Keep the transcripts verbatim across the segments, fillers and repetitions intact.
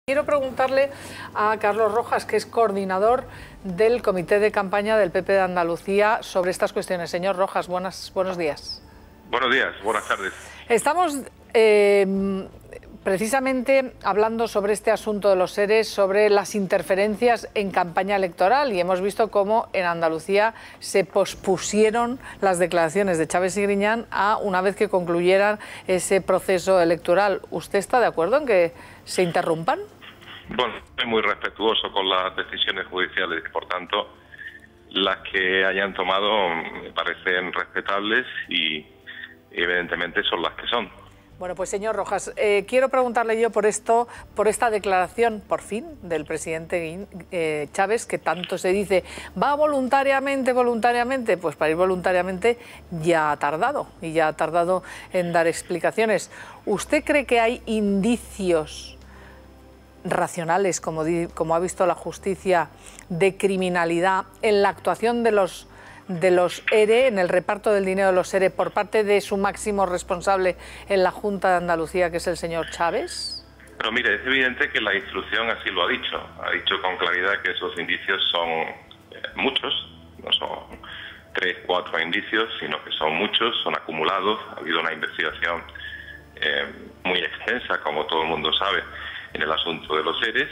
Quiero preguntarle a Carlos Rojas, que es coordinador del Comité de Campaña del P P de Andalucía, sobre estas cuestiones. Señor Rojas, buenas, buenos días. Buenos días, buenas tardes. Estamos eh, precisamente hablando sobre este asunto de los ERE, sobre las interferencias en campaña electoral, y hemos visto cómo en Andalucía se pospusieron las declaraciones de Chaves y Griñán a una vez que concluyeran ese proceso electoral. ¿Usted está de acuerdo en que se interrumpan? Bueno, soy muy respetuoso con las decisiones judiciales y, por tanto, las que hayan tomado me parecen respetables y, evidentemente, son las que son. Bueno, pues señor Rojas, eh, quiero preguntarle yo por esto, por esta declaración, por fin, del presidente eh, Chaves, que tanto se dice, va voluntariamente, voluntariamente, pues para ir voluntariamente ya ha tardado, y ya ha tardado en dar explicaciones. ¿Usted cree que hay indicios racionales, como, di, como ha visto la justicia, de criminalidad en la actuación de los de los ERE, en el reparto del dinero de los ERE por parte de su máximo responsable en la Junta de Andalucía, que es el señor Chaves? Pero mire, es evidente que la instrucción así lo ha dicho. Ha dicho con claridad que esos indicios son eh, muchos, no son tres, cuatro indicios, sino que son muchos, son acumulados. Ha habido una investigación eh, muy extensa, como todo el mundo sabe, en el asunto de los ERES,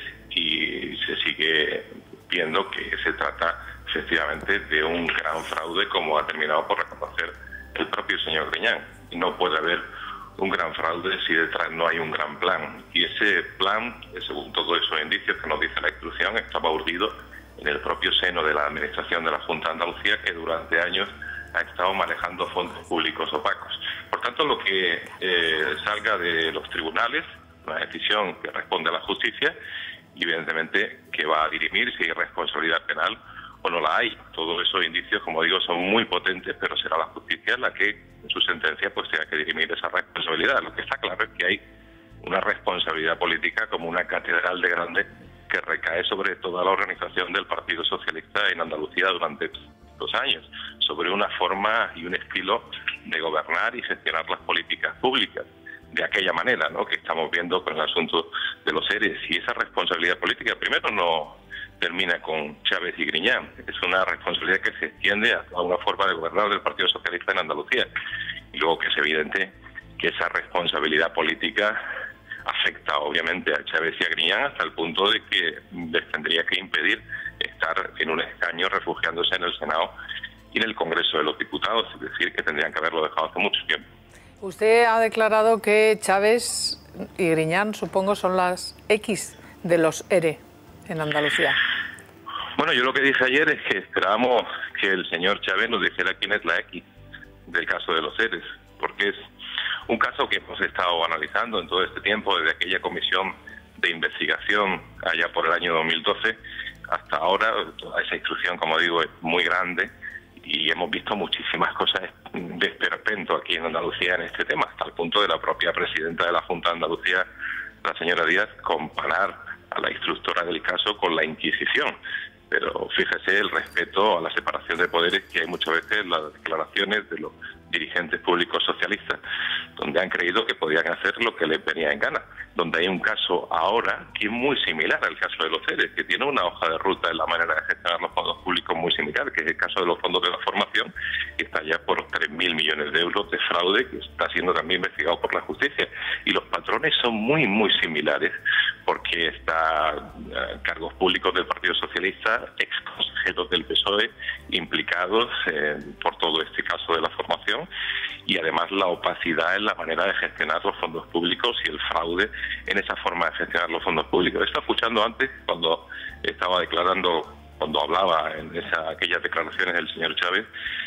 y se sigue viendo que se trata efectivamente de un gran fraude, como ha terminado por reconocer el propio señor Griñán. Y no puede haber un gran fraude si detrás no hay un gran plan. Y ese plan, según todos esos indicios que nos dice la instrucción, estaba urdido en el propio seno de la Administración de la Junta de Andalucía, que durante años ha estado manejando fondos públicos opacos. Por tanto, lo que eh, salga de los tribunales, una decisión que responde a la justicia, y evidentemente que va a dirimir si hay responsabilidad penal o no la hay. Todos esos indicios, como digo, son muy potentes, pero será la justicia la que en su sentencia pues tenga que dirimir esa responsabilidad. Lo que está claro es que hay una responsabilidad política como una catedral de grande que recae sobre toda la organización del Partido Socialista en Andalucía durante dos años, sobre una forma y un estilo de gobernar y gestionar las políticas públicas de aquella manera, ¿no?, que estamos viendo con el asunto de los ERES. Y esa responsabilidad política, primero, no termina con Chaves y Griñán, es una responsabilidad que se extiende a una forma de gobernar del Partido Socialista en Andalucía. Y luego que es evidente que esa responsabilidad política afecta obviamente a Chaves y a Griñán hasta el punto de que les tendría que impedir estar en un escaño refugiándose en el Senado y en el Congreso de los Diputados, es decir, que tendrían que haberlo dejado hace mucho tiempo. Usted ha declarado que Chaves y Griñán, supongo, son las X de los ERE en Andalucía. Bueno, yo lo que dije ayer es que esperábamos que el señor Chaves nos dijera quién es la X del caso de los ERES, porque es un caso que hemos estado analizando en todo este tiempo, desde aquella comisión de investigación allá por el año dos mil doce hasta ahora. Toda esa instrucción, como digo, es muy grande y hemos visto muchísimas cosas de esperpento aquí en Andalucía en este tema, hasta el punto de la propia presidenta de la Junta de Andalucía, la señora Díaz, comparar a la instructora del caso con la Inquisición. Pero fíjese el respeto a la separación de poderes que hay muchas veces en las declaraciones de los dirigentes públicos socialistas, donde han creído que podían hacer lo que les venía en gana, donde hay un caso ahora que es muy similar al caso de los ERES, que tiene una hoja de ruta en la manera de gestionar los fondos públicos muy similar, que es el caso de los fondos de la formación, que está ya por tres mil millones de euros de fraude, que está siendo también investigado por la justicia. Y los patrones son muy, muy similares, porque está uh, cargos públicos del Partido Socialista, ex consejeros del P S O E, implicados eh, por todo este caso de la formación, y además la opacidad en la manera de gestionar los fondos públicos y el fraude en esa forma de gestionar los fondos públicos. Estaba escuchando antes, cuando estaba declarando, cuando hablaba en esa, aquellas declaraciones del señor Chaves,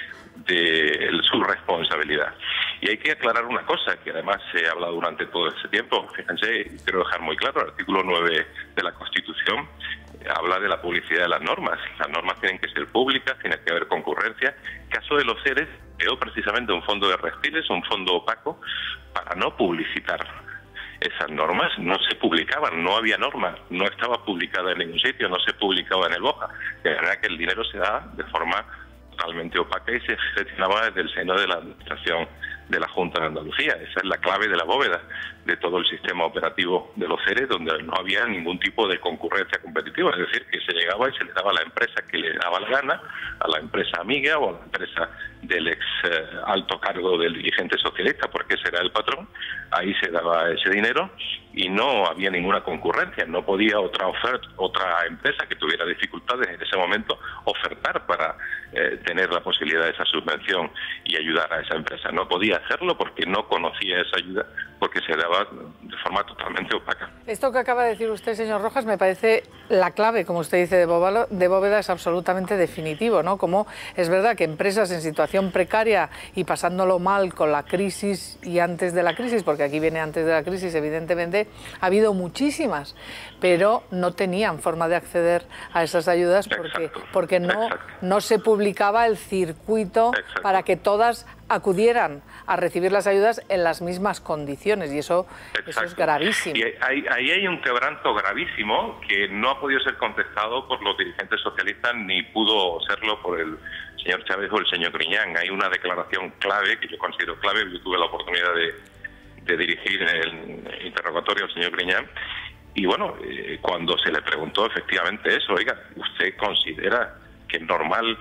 de su responsabilidad. Y hay que aclarar una cosa, que además se ha hablado durante todo ese tiempo. Fíjense, quiero dejar muy claro, el artículo nueve de la Constitución habla de la publicidad de las normas. Las normas tienen que ser públicas, tiene que haber concurrencia. En el caso de los ERES, creó precisamente un fondo de respiles, un fondo opaco, para no publicitar esas normas. No se publicaban, no había norma, no estaba publicada en ningún sitio, no se publicaba en el BOJA. De manera que el dinero se da de forma totalmente opaca y se gestionaba desde el seno de la Administración de la Junta de Andalucía. Esa es la clave de la bóveda de todo el sistema operativo de los ERE, donde no había ningún tipo de concurrencia competitiva, es decir, que se llegaba y se le daba a la empresa que le daba la gana, a la empresa amiga o a la empresa del ex eh, alto cargo del dirigente socialista, porque ese era el patrón. Ahí se daba ese dinero y no había ninguna concurrencia, no podía otra oferta, otra empresa que tuviera dificultades en ese momento ofertar para eh, tener la posibilidad de esa subvención y ayudar a esa empresa. No podía hacerlo porque no conocía esa ayuda, porque se daba de forma totalmente opaca. Esto que acaba de decir usted, señor Rojas, me parece la clave, como usted dice, de bóveda, de bóveda es absolutamente definitivo, ¿no? Como es verdad que empresas en situación precaria y pasándolo mal con la crisis y antes de la crisis, porque aquí viene antes de la crisis, evidentemente, ha habido muchísimas, pero no tenían forma de acceder a esas ayudas porque, Exacto. porque no, Exacto. no se publicaba el circuito Exacto. para que todas acudieran a recibir las ayudas en las mismas condiciones, y eso, eso es gravísimo. Y ahí, ahí hay un quebranto gravísimo que no ha podido ser contestado por los dirigentes socialistas ni pudo serlo por el señor Chávez o el señor Griñán. Hay una declaración clave que yo considero clave. Yo tuve la oportunidad de, de dirigir el interrogatorio al señor Griñán y bueno, eh, cuando se le preguntó efectivamente eso, oiga, ¿usted considera que es normal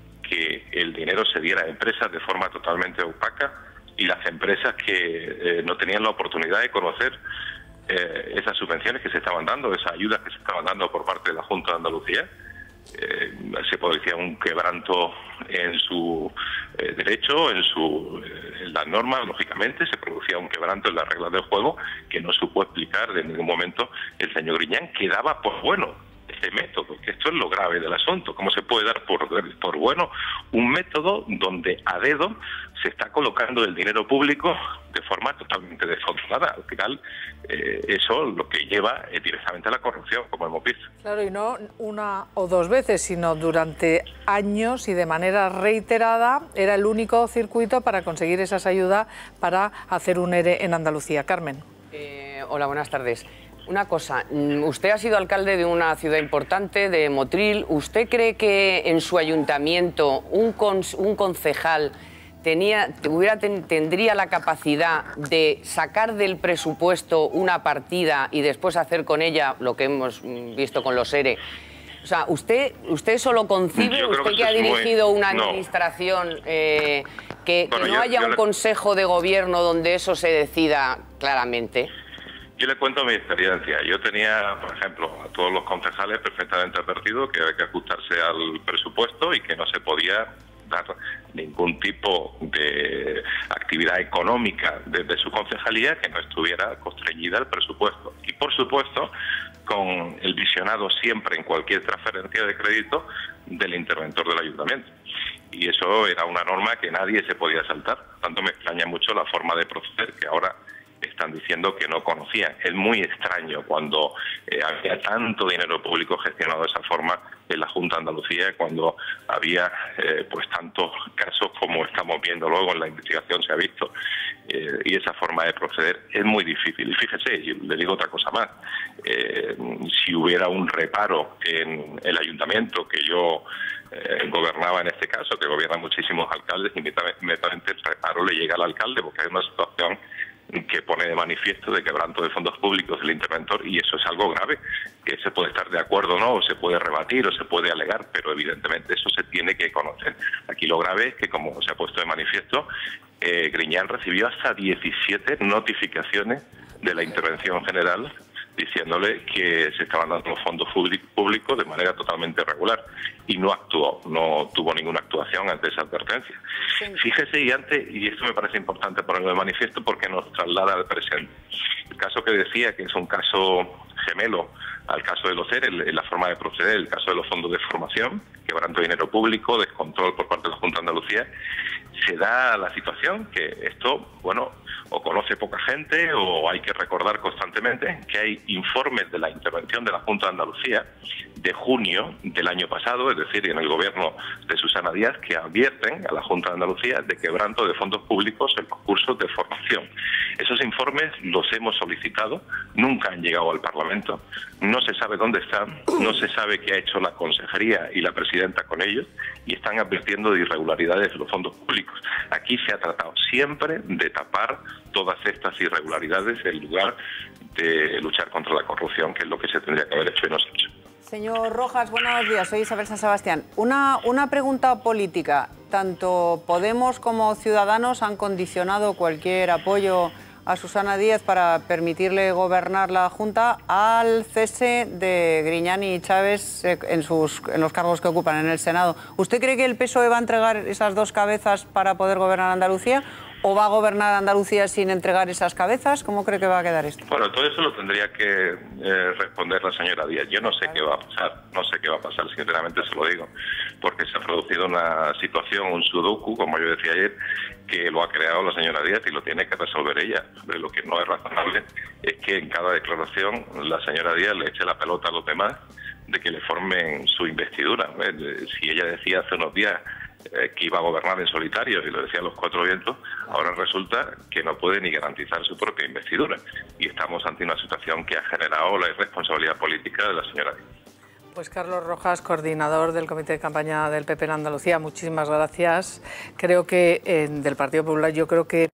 que el dinero se diera a empresas de forma totalmente opaca y las empresas que eh, no tenían la oportunidad de conocer eh, esas subvenciones que se estaban dando, esas ayudas que se estaban dando por parte de la Junta de Andalucía? Eh, se producía un quebranto en su eh, derecho, en, su, eh, en las normas, lógicamente, se producía un quebranto en las reglas del juego que no supo explicar de ningún momento el señor Griñán, que daba por bueno ese método, que esto es lo grave del asunto. ¿Cómo se puede dar por, por bueno un método donde a dedo se está colocando el dinero público de forma totalmente descontrolada? Al final, eh, eso lo que lleva es directamente a la corrupción, como hemos visto. Claro, y no una o dos veces, sino durante años y de manera reiterada era el único circuito para conseguir esas ayudas para hacer un ERE en Andalucía. Carmen. Eh, hola, buenas tardes. Una cosa, usted ha sido alcalde de una ciudad importante, de Motril. ¿Usted cree que en su ayuntamiento un, con, un concejal tenía, hubiera, ten, tendría la capacidad de sacar del presupuesto una partida y después hacer con ella lo que hemos visto con los ERE? O sea, ¿usted, usted eso lo concibe? ¿Usted que, que ha dirigido muy... una administración, no. eh, que, bueno, que no yo, haya yo un le... consejo de gobierno donde eso se decida claramente? Yo le cuento mi experiencia. Yo tenía, por ejemplo, a todos los concejales perfectamente advertido que había que ajustarse al presupuesto y que no se podía dar ningún tipo de actividad económica desde su concejalía que no estuviera constreñida al presupuesto. Y, por supuesto, con el visionado siempre en cualquier transferencia de crédito del interventor del ayuntamiento. Y eso era una norma que nadie se podía saltar. Por tanto, me extraña mucho la forma de proceder que ahora están diciendo que no conocían. Es muy extraño cuando eh, había tanto dinero público gestionado de esa forma en la Junta de Andalucía, cuando había eh, pues tantos casos como estamos viendo luego en la investigación se ha visto, eh, y esa forma de proceder es muy difícil. Y fíjese, y le digo otra cosa más, eh, si hubiera un reparo en el ayuntamiento que yo eh, gobernaba en este caso, que gobiernan muchísimos alcaldes, inmediatamente el reparo le llega al alcalde, porque hay una situación que pone de manifiesto de quebranto de fondos públicos del interventor, y eso es algo grave, que se puede estar de acuerdo o no, o se puede rebatir o se puede alegar, pero evidentemente eso se tiene que conocer. Aquí lo grave es que, como se ha puesto de manifiesto, eh, Griñán recibió hasta diecisiete notificaciones de la intervención general diciéndole que se estaban dando los fondos públicos de manera totalmente irregular, y no actuó, no tuvo ninguna actuación ante esa advertencia. Sí. Fíjese, y antes, y esto me parece importante ponerlo de manifiesto porque nos traslada al presente. El caso que decía, que es un caso gemelo al caso de los ERE, en la forma de proceder, el caso de los fondos de formación, quebranto de dinero público, descontrol por parte de la Junta de Andalucía, se da la situación que esto, bueno, o conoce poca gente o hay que recordar constantemente que hay informes de la intervención de la Junta de Andalucía de junio del año pasado, es decir, en el gobierno de Susana Díaz, que advierten a la Junta de Andalucía de quebranto de fondos públicos en los cursos de formación. Esos informes los hemos solicitado, nunca han llegado al Parlamento, no se sabe dónde están, no se sabe qué ha hecho la Consejería y la Presidenta con ellos, y están advirtiendo de irregularidades en los fondos públicos. Aquí se ha tratado siempre de tapar todas estas irregularidades en lugar de luchar contra la corrupción, que es lo que se tendría que haber hecho y no se ha hecho. Señor Rojas, buenos días. Soy Isabel San Sebastián. Una, una pregunta política. Tanto Podemos como Ciudadanos han condicionado cualquier apoyo a Susana Díaz para permitirle gobernar la Junta al cese de Griñán y Chaves en, sus, en los cargos que ocupan en el Senado. ¿Usted cree que el P S O E va a entregar esas dos cabezas para poder gobernar Andalucía? ¿O va a gobernar Andalucía sin entregar esas cabezas? ¿Cómo cree que va a quedar esto? Bueno, todo eso lo tendría que eh, responder la señora Díaz. Yo no sé qué va a pasar, no sé qué va a pasar, sinceramente se lo digo, porque se ha producido una situación, un sudoku, como yo decía ayer, que lo ha creado la señora Díaz y lo tiene que resolver ella. Pero lo que no es razonable es que en cada declaración la señora Díaz le eche la pelota a los demás de que le formen su investidura. Si ella decía hace unos días que iba a gobernar en solitario y lo decían los cuatro vientos, ahora resulta que no puede ni garantizar su propia investidura. Y estamos ante una situación que ha generado la irresponsabilidad política de la señora Díaz. Pues Carlos Rojas, coordinador del Comité de Campaña del P P en Andalucía, muchísimas gracias. Creo que eh, del Partido Popular, yo creo que